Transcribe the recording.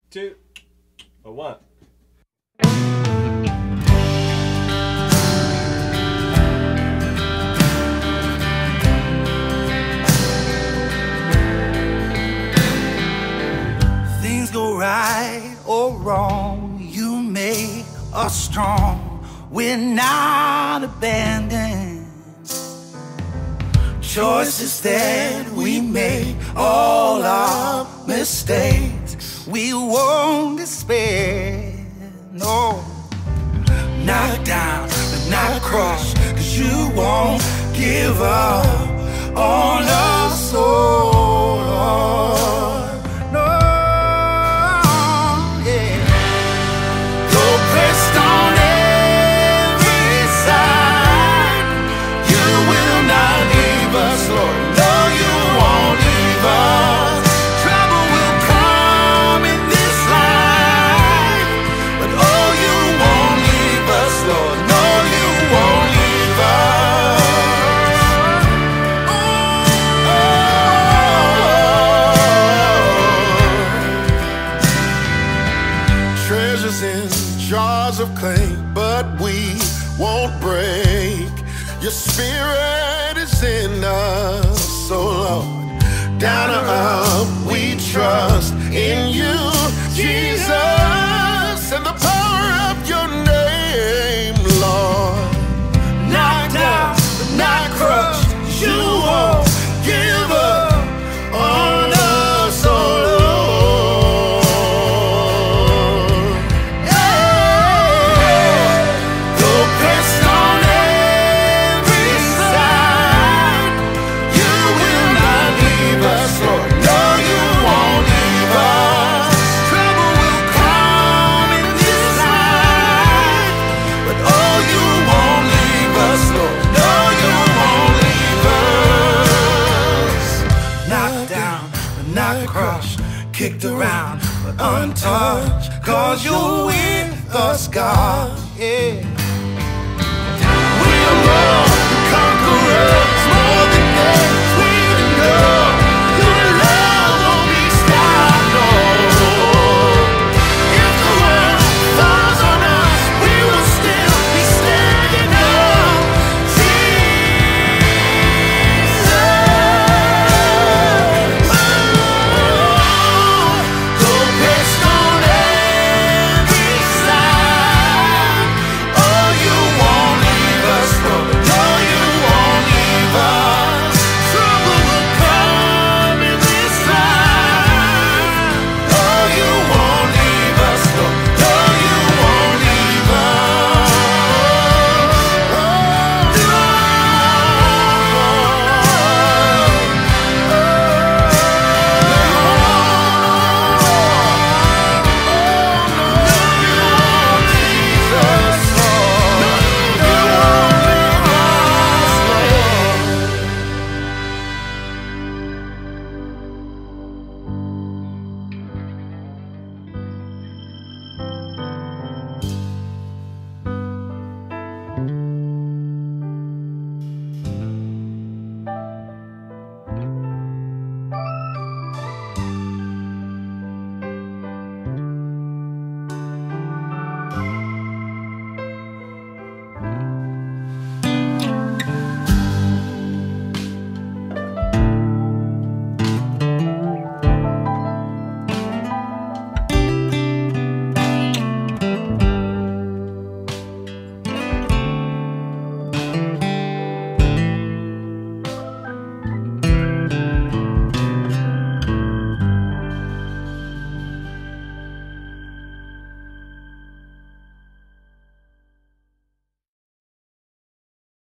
2, a 1. Things go right or wrong, you make us strong. We're not abandoned. Choices that we make, all our mistakes, we won't despair. No, knocked down but not crushed, 'cause you won't give up on us, oh Lord. No, yeah. Though pressed on every side, you will not leave us, Lord. No, you won't leave us. Trouble will come in this life, but oh, you won't leave us, Lord. No, you won't leave us. Treasures in jars of clay, but we won't break. Your spirit is in us, so Lord, down and up we trust in you, Jesus, and the power of your name, Lord. Knocked down but not crushed, you won't give up on us, oh Lord. Hey, though pressed on every side, you will not leave us, Lord. No, you won't leave us. Trouble will come in this life, but oh, you won't leave us, Lord. No, you won't leave us. Knocked down but not crushed, kicked around but untouched, 'cause you're with us, God. Yeah, we're more than conquerors.